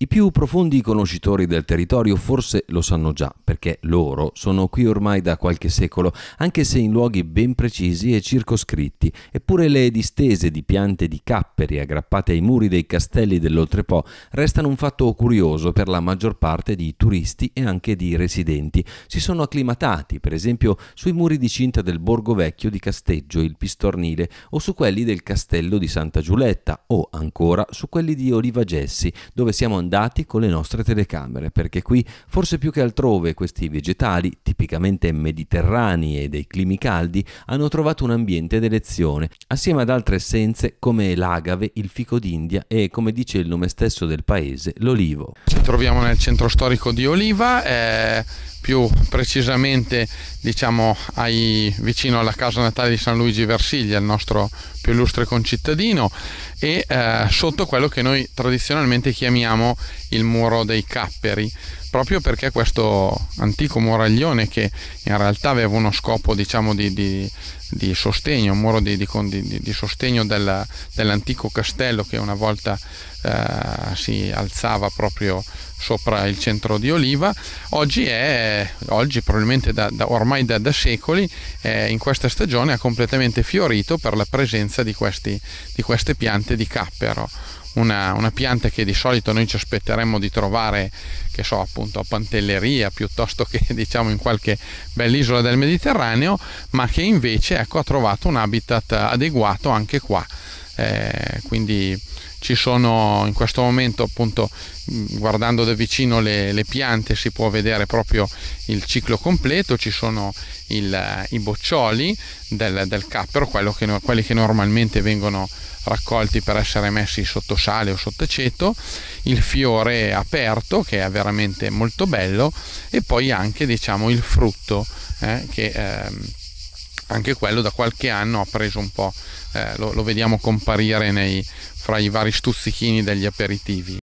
I più profondi conoscitori del territorio forse lo sanno già, perché loro sono qui ormai da qualche secolo, anche se in luoghi ben precisi e circoscritti. Eppure le distese di piante di capperi aggrappate ai muri dei castelli dell'Oltrepò restano un fatto curioso per la maggior parte di turisti e anche di residenti. Si sono acclimatati, per esempio, sui muri di cinta del Borgo Vecchio di Casteggio, il Pistornile, o su quelli del Castello di Santa Giulietta, o ancora su quelli di Oliva Gessi, dove siamo andati con le nostre telecamere, perché qui, forse più che altrove, questi vegetali, tipicamente mediterranei e dei climi caldi, hanno trovato un ambiente d'elezione, assieme ad altre essenze come l'agave, il fico d'India e, come dice il nome stesso del paese, l'olivo. Ci troviamo nel centro storico di Oliva, più precisamente diciamo vicino alla casa natale di San Luigi Versiglia, il nostro più illustre concittadino, e sotto quello che noi tradizionalmente chiamiamo il muro dei capperi, proprio perché questo antico muraglione, che in realtà aveva uno scopo diciamo di sostegno, un muro di sostegno dell'antico castello che una volta si alzava proprio sopra il centro di Oliva, oggi probabilmente ormai da secoli, in questa stagione ha completamente fiorito per la presenza di queste piante di cappero. Una pianta che di solito noi ci aspetteremmo di trovare, che so, appunto a Pantelleria, piuttosto che diciamo in qualche bell'isola del Mediterraneo, ma che invece ecco, ha trovato un habitat adeguato anche qua. Quindi ci sono in questo momento, appunto, guardando da vicino le piante si può vedere proprio il ciclo completo. Ci sono i boccioli del cappero, quelli che normalmente vengono raccolti per essere messi sotto sale o sotto aceto, il fiore aperto che è veramente molto bello, e poi anche diciamo il frutto che anche quello da qualche anno ha preso un po', lo vediamo comparire fra i vari stuzzichini degli aperitivi.